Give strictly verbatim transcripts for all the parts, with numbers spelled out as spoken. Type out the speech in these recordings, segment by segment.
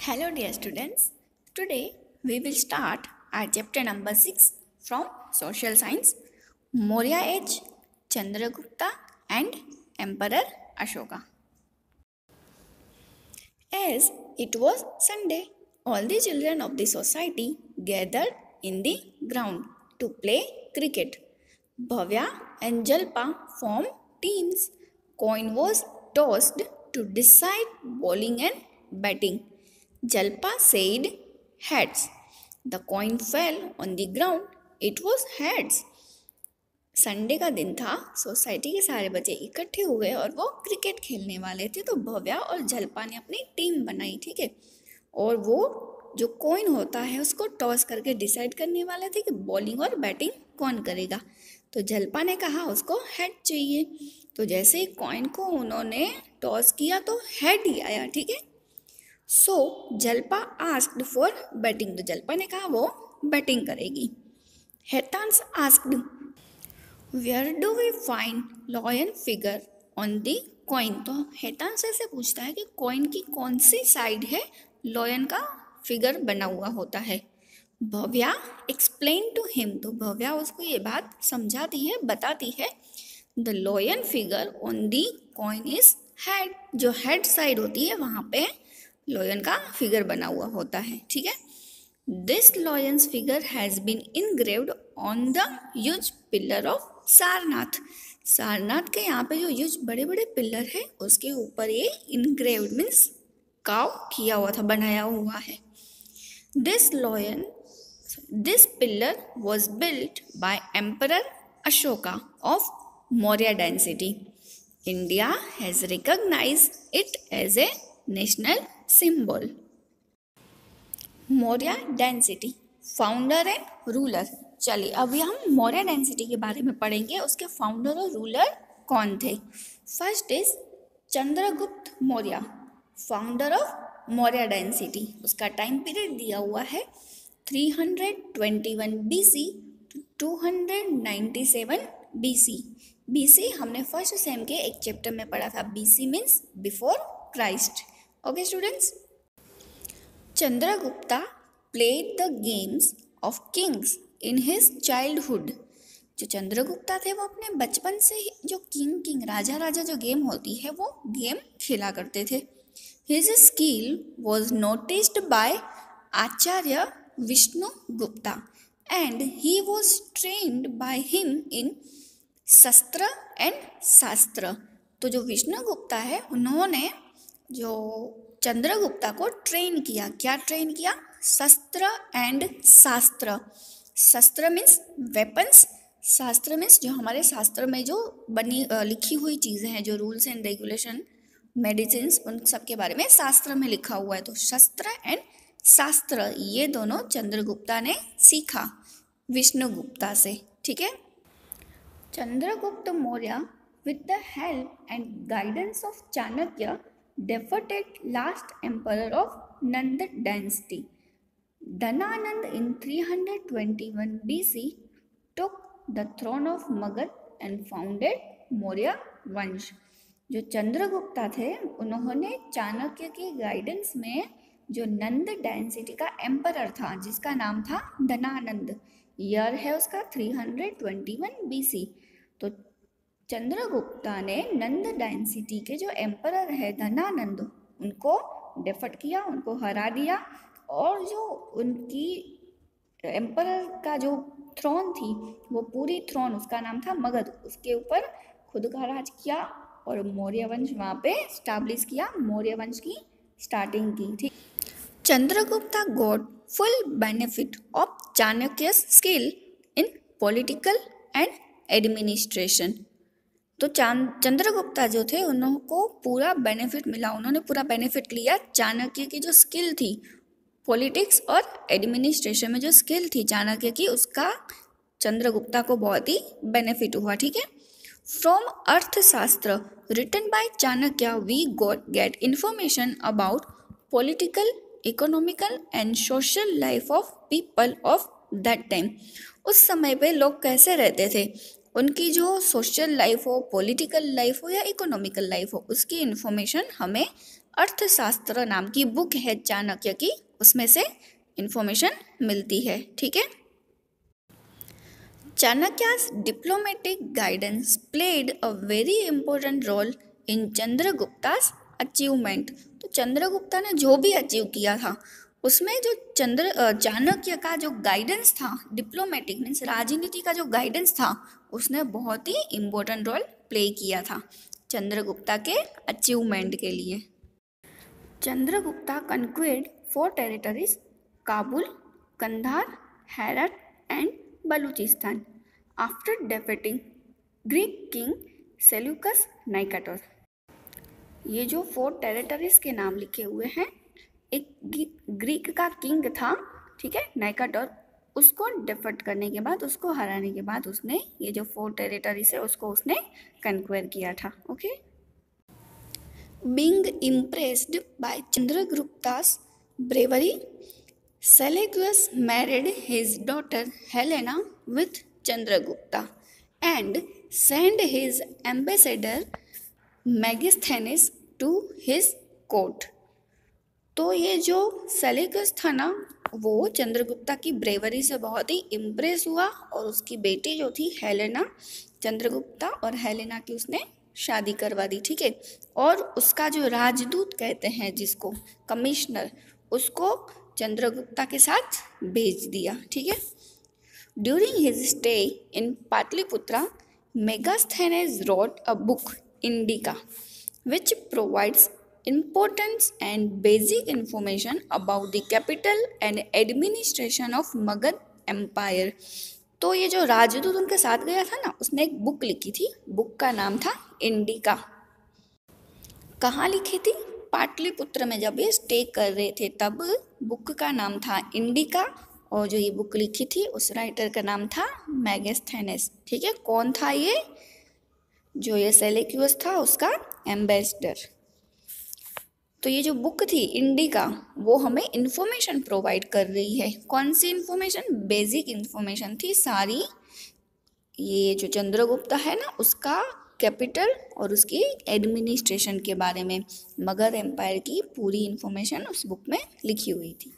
Hello, dear students. Today we will start our chapter number six from Social Science, Maurya Age, Chandragupta, and Emperor Ashoka. As it was Sunday, all the children of the society gathered in the ground to play cricket. Bhavya and Jalpa formed teams. Coin was tossed to decide bowling and batting. Jalpa said heads. The coin fell on the ground. It was heads. Sunday का दिन था. Society के सारे बच्चे इकट्ठे हुए और वो क्रिकेट खेलने वाले थे. तो भव्या और जल्पा ने अपनी टीम बनाई. ठीक है. और वो जो कॉइन होता है उसको टॉस करके डिसाइड करने वाले थे कि बॉलिंग और बैटिंग कौन करेगा. तो जल्पा ने कहा उसको हेड चाहिए. तो जैसे ही कॉइन को उन्होंने टॉस किया तो हेड ही आया. ठीक है. So Jalpa asked for batting. तो जल्पा ने कहा वो बैटिंग करेगी. Hetansh asked where do we find lion figure on the coin. तो हेतांस ऐसे पूछता है कि कॉइन की कौन सी साइड है लॉयन का फिगर बना हुआ होता है. Bhavya explain to him. तो भव्या उसको ये बात समझाती है, बताती है. The lion figure on the coin is head. जो हेड साइड होती है वहाँ पे लॉयन का फिगर बना हुआ होता है. ठीक है. This lion's figure has been engraved on the huge pillar of Sarnath. Sarnath के यहाँ पे जो ह्यूज बड़े बड़े पिलर है उसके ऊपर ये इनग्रेव्ड मीन्स काव किया हुआ था, बनाया हुआ है. This lion this pillar was built by emperor Ashoka of Maurya dynasty. India has recognised it as a national symbol. Maurya dynasty founder and ruler. चलिए अभी हम मौर्य डायनेस्टी के बारे में पढ़ेंगे. उसके फाउंडर और रूलर कौन थे. First is Chandragupta Maurya, founder of Maurya dynasty. उसका टाइम पीरियड दिया हुआ है three hundred twenty one BC to two hundred ninety seven BC. BC हमने फर्स्ट सेम के एक चैप्टर में पढ़ा था. BC means before Christ. Okay students. Chandragupta played the games of kings in his childhood. जो चंद्रगुप्ता थे वो अपने बचपन से ही जो किंग किंग राजा राजा जो गेम होती है वो गेम खेला करते थे. His skill was noticed by Acharya Vishnu Gupta and he was trained by him in shastra and शास्त्र. तो जो विष्णु गुप्ता है उन्होंने जो चंद्रगुप्ता को ट्रेन किया. क्या ट्रेन किया. शस्त्र एंड शास्त्र. शस्त्र मीन्स वेपन्स, शास्त्र मीन्स जो हमारे शास्त्र में जो बनी लिखी हुई चीज़ें हैं, जो रूल्स एंड रेगुलेशन, मेडिसिन, उन सब के बारे में शास्त्र में लिखा हुआ है. तो शस्त्र एंड शास्त्र ये दोनों चंद्रगुप्ता ने सीखा विष्णुगुप्ता से. ठीक है. Chandragupta Maurya with the help and guidance of Chanakya defeated last emperor of Nand dynasty. Dhananand in three hundred twenty-one B C took the throne of Magad and founded Maurya वंश. जो चंद्रगुप्ता थे उन्होंने चाणक्य के गाइडेंस में जो नंद डायनेस्टी का एम्परर था जिसका नाम था धनानंद, ईयर है उसका three hundred twenty one B C. तो चंद्रगुप्ता ने नंद डायनेस्टी के जो एम्परर है धनानंद उनको डेफट किया, उनको हरा दिया. और जो उनकी एम्परर का जो थ्रोन थी वो पूरी थ्रोन उसका नाम था मगध, उसके ऊपर खुद का राज किया और मौर्य वंश वहाँ पे स्टैब्लिश किया, मौर्य वंश की स्टार्टिंग की. ठीक. Chandragupta got full benefit of Chanakya's skill in political and administration. तो चंद्रगुप्ता जो थे उनको पूरा बेनिफिट मिला, उन्होंने पूरा बेनिफिट लिया चाणक्य की जो स्किल थी पॉलिटिक्स और एडमिनिस्ट्रेशन में जो स्किल थी चाणक्य की, उसका चंद्रगुप्ता को बहुत ही बेनिफिट हुआ. ठीक है. From Arthashastra written by Chanakya we got get information about political, economical and social life of people of that time. उस समय पे लोग कैसे रहते थे, उनकी जो सोशल लाइफ हो, पॉलिटिकल लाइफ हो या इकोनॉमिकल लाइफ हो, उसकी इन्फॉर्मेशन हमें अर्थशास्त्र नाम की बुक है चाणक्य की, उसमें से इंफॉर्मेशन मिलती है। ठीक है। चाणक्य's diplomatic guidance played a very important role in चंद्रगुप्ता's achievement। तो चंद्रगुप्ता ने जो भी अचीव किया था उसमें जो चंद्र चाणक्य का जो गाइडेंस था, डिप्लोमेटिक मीन्स राजनीति का जो गाइडेंस था, उसने बहुत ही इम्पोर्टेंट रोल प्ले किया था चंद्रगुप्ता के अचीवमेंट के लिए। Chandragupta conquered four territories: Kabul, Kandahar, Herat and Balochistan after defeating Greek king Seleucus Nicator. ये जो फोर टेरिटरीज के नाम लिखे हुए हैं, एक ग्रीक का किंग था, ठीक है, नाइकाटर, उसको डिफीट करने के बाद, उसको हराने के बाद उसने ये जो फोर टेरिटरीज है उसको उसने कंक्वेयर किया था। Okay. Being impressed by Chandragupta's bravery, Seleucus married his daughter Helena with Chandragupta and sent his ambassador Megasthenes to his court। तो ये जो सेल्यूकस था ना, वो चंद्रगुप्ता की ब्रेवरी से बहुत ही इम्प्रेस हुआ और उसकी बेटी जो थी हेलेना, चंद्रगुप्ता और हेलेना की उसने शादी करवा दी। ठीक है। और उसका जो राजदूत कहते हैं जिसको, कमिश्नर, उसको चंद्रगुप्ता के साथ भेज दिया। ठीक है। During his stay in Pataliputra, Megasthenes wrote a book Indica which provides importance and basic information about the capital and administration of Magadha empire. तो ये जो राजदूत उनके साथ गया था ना, उसने एक बुक लिखी थी, बुक का नाम था इंडिका। कहाँ लिखी थी? पाटलिपुत्र में जब ये स्टे कर रहे थे तब बुक का नाम था इंडिका, और जो ये बुक लिखी थी उस राइटर का नाम था मेगास्थेनेस। ठीक है। कौन था ये? जो ये सेल्यूकस था उसका एम्बेसडर। तो ये जो बुक थी इंडिका, वो हमें इंफॉर्मेशन प्रोवाइड कर रही है। कौन सी इंफॉर्मेशन? बेसिक इंफॉर्मेशन थी सारी। ये जो चंद्रगुप्ता है ना, उसका कैपिटल और उसकी एडमिनिस्ट्रेशन के बारे में, मगध एम्पायर की पूरी इंफॉर्मेशन उस बुक में लिखी हुई थी।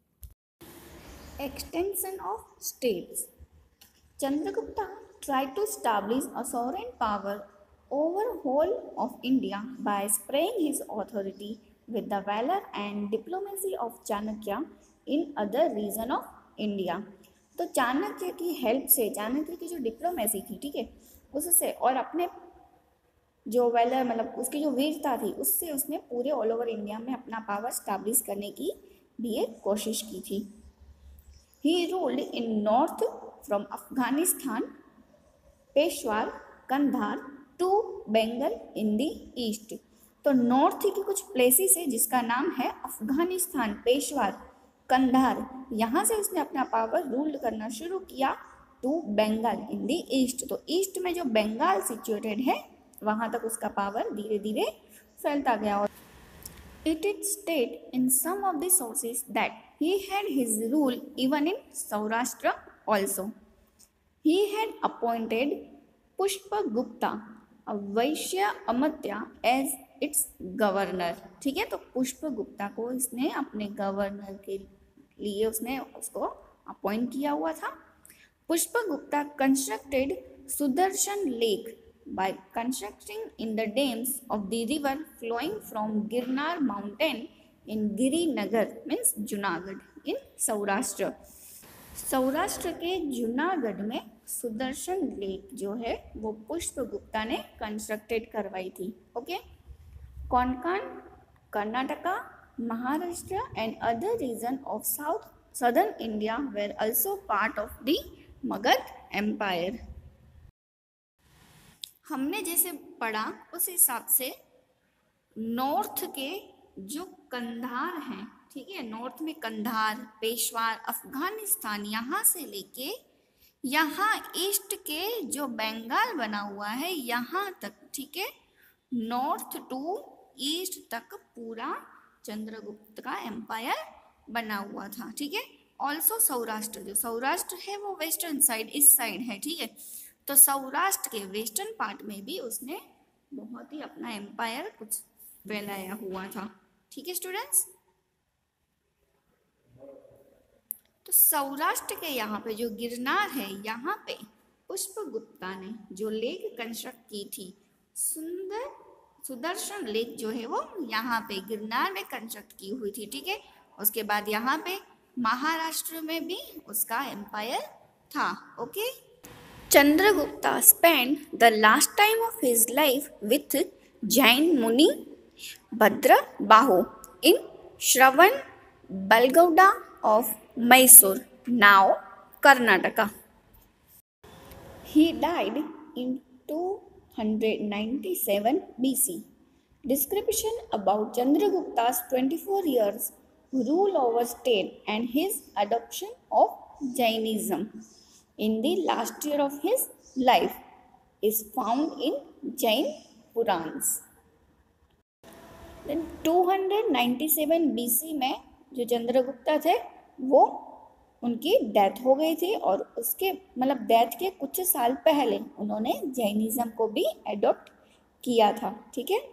Extension of states. Chandragupta tried to establish a sovereign power over whole of India by spreading his authority with the valor and diplomacy of Chanakya in other region of India। तो चाणक्य की help से, चाणक्य की जो diplomacy थी, ठीक है, उससे और अपने जो वेलर मतलब उसकी जो वीरता थी, उससे उसने पूरे ऑल ओवर इंडिया में अपना पावर स्टैब्लिश करने की भी एक कोशिश की थी। He ruled in north from Afghanistan, Peshawar, Kandahar to Bengal in the east. तो नॉर्थ की कुछ प्लेसेस है जिसका नाम है अफगानिस्तान, पेशवार, कंधार, यहाँ से उसने अपना पावर रूल करना शुरू किया to Bengal in the east. तो ईस्ट में जो बंगाल सिचुएटेड है वहाँ तक उसका पावर धीरे धीरे फैलता गया। और it is state in some of the sources that he had his rule even in Saurashtra also. He had appointed Pushpagupta a Vaishya amatya as it's governor. ठीक है। तो पुष्पगुप्ता को इसने अपने गवर्नर के लिए उसने उसको अपॉइंट किया हुआ था। Pushpagupta constructed Sudarshan lake by constructing in the dams of the river flowing from Girnar mountain in Girinagar means Junagadh in Saurashtra. Saurashtra के जूनागढ़ में सुदर्शन लेक जो है वो पुष्पगुप्ता ने कंस्ट्रक्टेड करवाई थी। Okay. Konkan, Karnataka, Maharashtra and other region of south southern India were also part of the Magadha empire. हमने जैसे पढ़ा उस हिसाब से नॉर्थ के जो कंधार हैं, ठीक है, नॉर्थ में कंधार, पेशवार, अफगानिस्तान, यहाँ से लेके यहाँ ईस्ट के जो बंगाल बना हुआ है यहाँ तक, ठीक है, नॉर्थ टू ईस्ट तक पूरा चंद्रगुप्त का एम्पायर बना हुआ था। ठीक है। ऑल्सो सौराष्ट्र, जो सौराष्ट्र है वो वेस्टर्न साइड, इस साइड है। ठीक है। तो सौराष्ट्र के वेस्टर्न पार्ट में भी उसने बहुत ही अपना एम्पायर कुछ फैलाया हुआ था। ठीक है स्टूडेंट्स। तो सौराष्ट्र के यहाँ पे जो गिरनार है, यहाँ पे पुष्पगुप्ता ने जो लेक कंस्ट्रक्ट की थी, सुंदर सुदर्शन लेक जो है वो यहाँ पे गिरनार में कंस्ट्रक्ट की हुई थी। ठीक है, उसके बाद यहाँ पे महाराष्ट्र में भी उसका एम्पायर था। Okay, Chandragupta spent the last time of his life with Jain Muni Bhadrabahu in Shravan Balgowda of Mysore, now Karnataka. He died in two hundred ninety-seven B C. Description about Chandragupta's twenty-four years rule over state and his adoption of Jainism in the last year of his life is found in Jain Purans. Then two hundred ninety-seven B C में जो चंद्रगुप्ता थे वो उनकी death हो गई थी, और उसके मतलब डेथ के कुछ साल पहले उन्होंने जैनिज्म को भी एडॉप्ट किया था। ठीक है,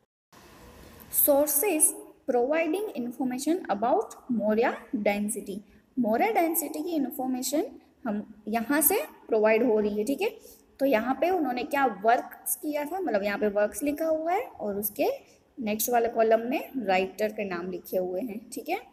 sources providing information about Maurya dynasty, Maurya dynasty की इंफॉर्मेशन हम यहाँ से प्रोवाइड हो रही है। ठीक है, तो यहाँ पे उन्होंने क्या वर्क्स किया था, मतलब यहाँ पे वर्क्स लिखा हुआ है और उसके नेक्स्ट वाले कॉलम में राइटर के नाम लिखे हुए हैं। ठीक है,